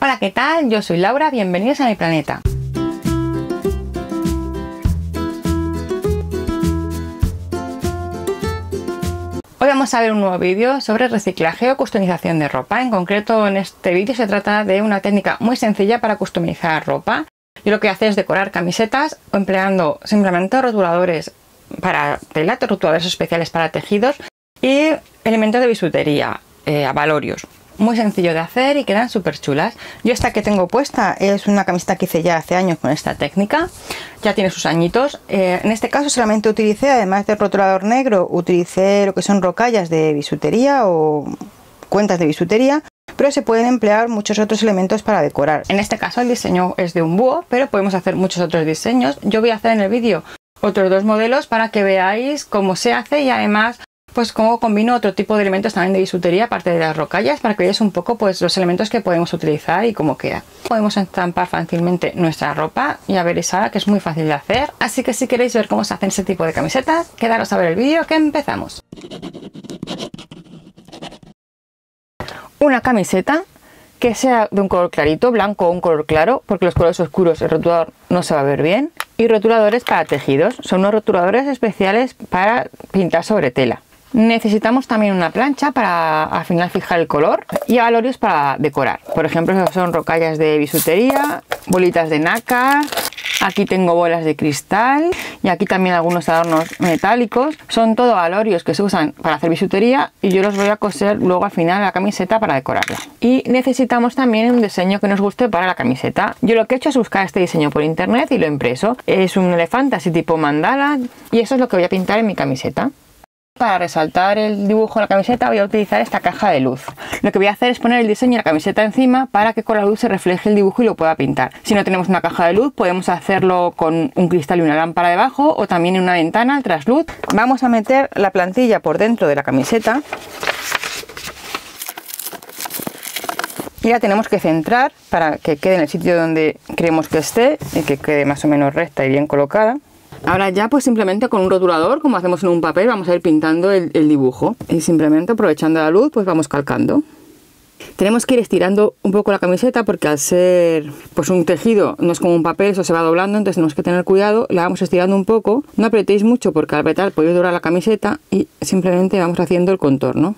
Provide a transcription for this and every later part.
Hola, ¿qué tal? Yo soy Laura, bienvenidos a mi planeta. Hoy vamos a ver un nuevo vídeo sobre reciclaje o customización de ropa. En concreto, en este vídeo se trata de una técnica muy sencilla para customizar ropa. Yo lo que hago es decorar camisetas empleando simplemente rotuladores para tela, rotuladores especiales para tejidos y elementos de bisutería, abalorios. Muy sencillo de hacer y quedan súper chulas. Yo esta que tengo puesta es una camiseta que hice ya hace años con esta técnica. Ya tiene sus añitos. En este caso solamente utilicé, además del rotulador negro, utilicé lo que son rocallas de bisutería o cuentas de bisutería. Pero se pueden emplear muchos otros elementos para decorar. En este caso el diseño es de un búho, pero podemos hacer muchos otros diseños. Yo voy a hacer en el vídeo otros dos modelos para que veáis cómo se hace y además pues cómo combino otro tipo de elementos también de bisutería aparte de las rocallas para que veáis un poco pues los elementos que podemos utilizar y cómo queda. Podemos estampar fácilmente nuestra ropa, ya veréis ahora que es muy fácil de hacer, así que si queréis ver cómo se hacen ese tipo de camisetas, quedaros a ver el vídeo que empezamos. Una camiseta que sea de un color clarito, blanco o un color claro, porque los colores oscuros el rotulador no se va a ver bien, y rotuladores para tejidos, son unos rotuladores especiales para pintar sobre tela. Necesitamos también una plancha para al final fijar el color y abalorios para decorar. Por ejemplo, son rocallas de bisutería, bolitas de nácar, aquí tengo bolas de cristal y aquí también algunos adornos metálicos. Son todo abalorios que se usan para hacer bisutería y yo los voy a coser luego al final a la camiseta para decorarla. Y necesitamos también un diseño que nos guste para la camiseta. Yo lo que he hecho es buscar este diseño por internet y lo he impreso. Es un elefante así tipo mandala y eso es lo que voy a pintar en mi camiseta. Para resaltar el dibujo de la camiseta voy a utilizar esta caja de luz. Lo que voy a hacer es poner el diseño de la camiseta encima para que con la luz se refleje el dibujo y lo pueda pintar. Si no tenemos una caja de luz podemos hacerlo con un cristal y una lámpara debajo o también en una ventana al trasluz. Vamos a meter la plantilla por dentro de la camiseta y la tenemos que centrar para que quede en el sitio donde queremos que esté y que quede más o menos recta y bien colocada. Ahora ya pues simplemente con un rotulador, como hacemos en un papel, vamos a ir pintando el dibujo y simplemente aprovechando la luz pues vamos calcando. Tenemos que ir estirando un poco la camiseta porque al ser pues un tejido no es como un papel, eso se va doblando, entonces tenemos que tener cuidado, la vamos estirando un poco, no apretéis mucho porque al apretar podéis doblar la camiseta y simplemente vamos haciendo el contorno.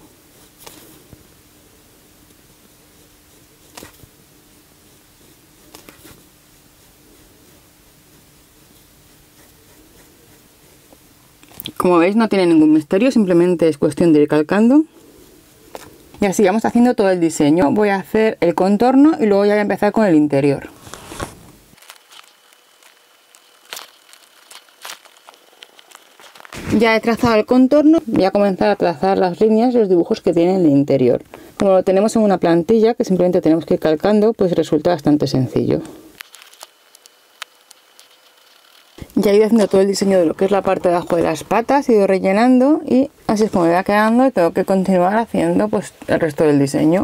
Como veis no tiene ningún misterio, simplemente es cuestión de ir calcando. Y así vamos haciendo todo el diseño. Voy a hacer el contorno y luego ya voy a empezar con el interior. Ya he trazado el contorno, voy a comenzar a trazar las líneas y los dibujos que tiene el interior. Como lo tenemos en una plantilla que simplemente tenemos que ir calcando, pues resulta bastante sencillo. Ya he ido haciendo todo el diseño de lo que es la parte de abajo de las patas, he ido rellenando y así es como me va quedando y tengo que continuar haciendo pues el resto del diseño.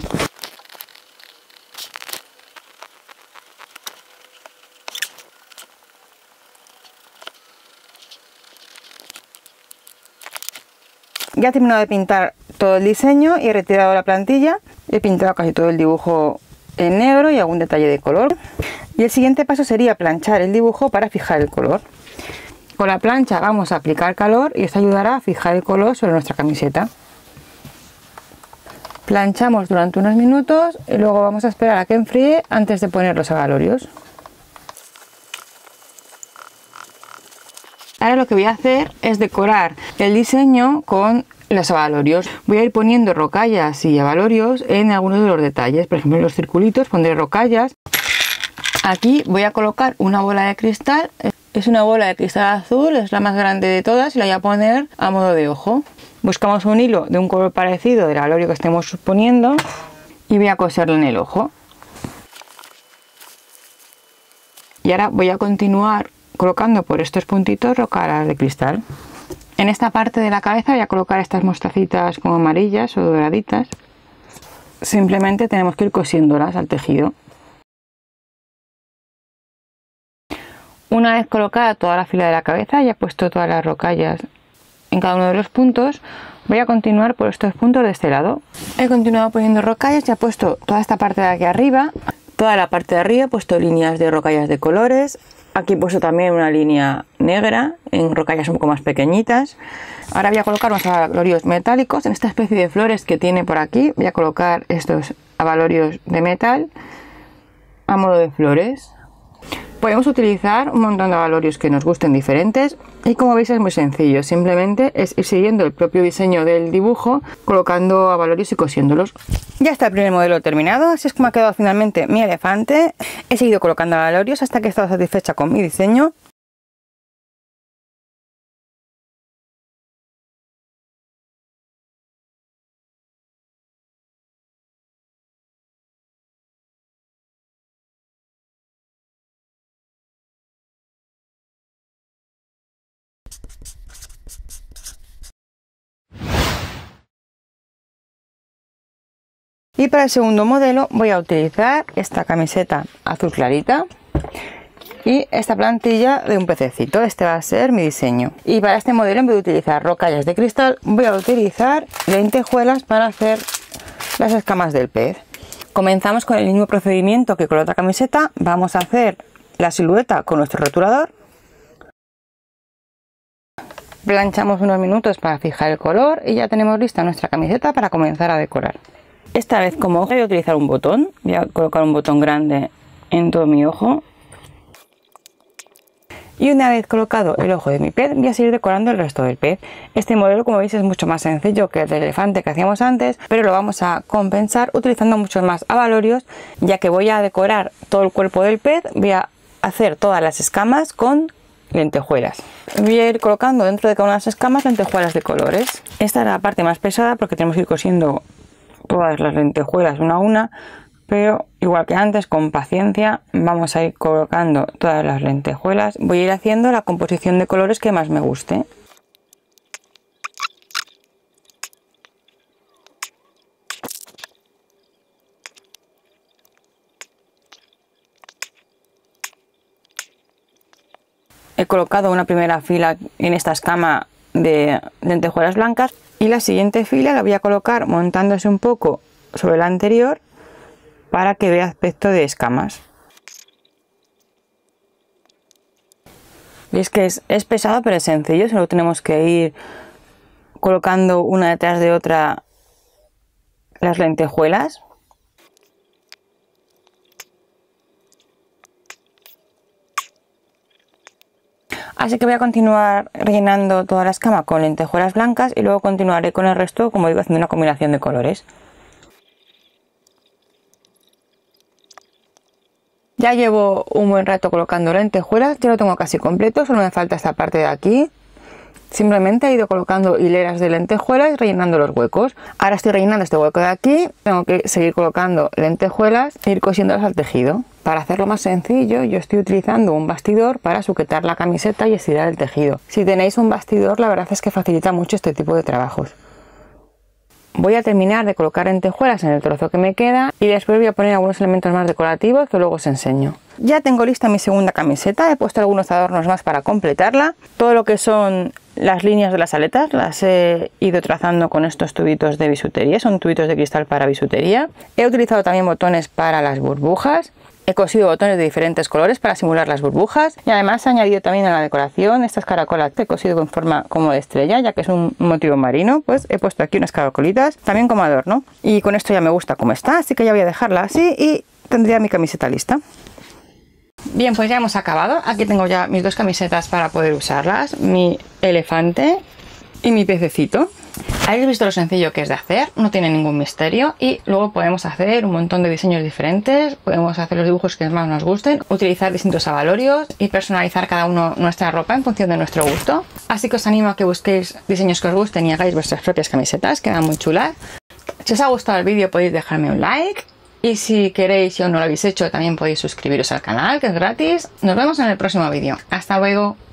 Ya he terminado de pintar todo el diseño y he retirado la plantilla, he pintado casi todo el dibujo en negro y algún detalle de color. Y el siguiente paso sería planchar el dibujo para fijar el color. Con la plancha vamos a aplicar calor y esto ayudará a fijar el color sobre nuestra camiseta. Planchamos durante unos minutos y luego vamos a esperar a que enfríe antes de poner los abalorios. Ahora lo que voy a hacer es decorar el diseño con los abalorios. Voy a ir poniendo rocallas y abalorios en algunos de los detalles. Por ejemplo, en los circulitos pondré rocallas. Aquí voy a colocar una bola de cristal. Es una bola de cristal azul, es la más grande de todas y la voy a poner a modo de ojo. Buscamos un hilo de un color parecido del abalorio que estemos poniendo y voy a coserlo en el ojo. Y ahora voy a continuar colocando por estos puntitos rocallas de cristal. En esta parte de la cabeza voy a colocar estas mostacitas como amarillas o doraditas. Simplemente tenemos que ir cosiéndolas al tejido. Una vez colocada toda la fila de la cabeza y he puesto todas las rocallas en cada uno de los puntos, voy a continuar por estos puntos de este lado. He continuado poniendo rocallas y he puesto toda esta parte de aquí arriba. Toda la parte de arriba he puesto líneas de rocallas de colores. Aquí he puesto también una línea negra en rocallas un poco más pequeñitas. Ahora voy a colocar unos abalorios metálicos en esta especie de flores que tiene por aquí. Voy a colocar estos abalorios de metal a modo de flores. Podemos utilizar un montón de abalorios que nos gusten diferentes y como veis es muy sencillo, simplemente es ir siguiendo el propio diseño del dibujo, colocando abalorios y cosiéndolos. Ya está el primer modelo terminado, así es como ha quedado finalmente mi elefante. He seguido colocando abalorios hasta que he estado satisfecha con mi diseño. Y para el segundo modelo voy a utilizar esta camiseta azul clarita y esta plantilla de un pececito. Este va a ser mi diseño. Y para este modelo, en vez de utilizar rocallas de cristal, voy a utilizar lentejuelas para hacer las escamas del pez. Comenzamos con el mismo procedimiento que con la otra camiseta. Vamos a hacer la silueta con nuestro rotulador. Planchamos unos minutos para fijar el color y ya tenemos lista nuestra camiseta para comenzar a decorar. Esta vez como ojo voy a utilizar un botón. Voy a colocar un botón grande en todo mi ojo. Y una vez colocado el ojo de mi pez, voy a seguir decorando el resto del pez. Este modelo, como veis, es mucho más sencillo que el del elefante que hacíamos antes, pero lo vamos a compensar utilizando muchos más abalorios, ya que voy a decorar todo el cuerpo del pez. Voy a hacer todas las escamas con lentejuelas. Voy a ir colocando dentro de cada una de las escamas lentejuelas de colores. Esta era la parte más pesada porque tenemos que ir cosiendo todas las lentejuelas una a una, pero igual que antes, con paciencia vamos a ir colocando todas las lentejuelas. Voy a ir haciendo la composición de colores que más me guste. He colocado una primera fila en esta escama de lentejuelas blancas y la siguiente fila la voy a colocar montándose un poco sobre la anterior para que vea aspecto de escamas. Veis que es pesado, pero es sencillo, solo tenemos que ir colocando una detrás de otra las lentejuelas. Así que voy a continuar rellenando toda la escama con lentejuelas blancas y luego continuaré con el resto, como digo, haciendo una combinación de colores. Ya llevo un buen rato colocando lentejuelas, ya lo tengo casi completo, solo me falta esta parte de aquí. Simplemente he ido colocando hileras de lentejuelas y rellenando los huecos. Ahora estoy rellenando este hueco de aquí, tengo que seguir colocando lentejuelas e ir cosiéndolas al tejido. Para hacerlo más sencillo, yo estoy utilizando un bastidor para sujetar la camiseta y estirar el tejido. Si tenéis un bastidor, la verdad es que facilita mucho este tipo de trabajos. Voy a terminar de colocar lentejuelas en el trozo que me queda y después voy a poner algunos elementos más decorativos que luego os enseño. Ya tengo lista mi segunda camiseta, he puesto algunos adornos más para completarla. Todo lo que son las líneas de las aletas las he ido trazando con estos tubitos de bisutería, son tubitos de cristal para bisutería. He utilizado también botones para las burbujas. He cosido botones de diferentes colores para simular las burbujas y además he añadido también a la decoración estas caracolas que he cosido con forma como de estrella, ya que es un motivo marino. Pues he puesto aquí unas caracolitas también como adorno y con esto ya me gusta como está, así que ya voy a dejarla así y tendría mi camiseta lista. Bien, pues ya hemos acabado. Aquí tengo ya mis dos camisetas para poder usarlas, mi elefante y mi pececito. Habéis visto lo sencillo que es de hacer, no tiene ningún misterio y luego podemos hacer un montón de diseños diferentes, podemos hacer los dibujos que más nos gusten, utilizar distintos abalorios y personalizar cada uno nuestra ropa en función de nuestro gusto. Así que os animo a que busquéis diseños que os gusten y hagáis vuestras propias camisetas, quedan muy chulas. Si os ha gustado el vídeo podéis dejarme un like y si queréis, si aún no lo habéis hecho, también podéis suscribiros al canal, que es gratis. Nos vemos en el próximo vídeo. Hasta luego.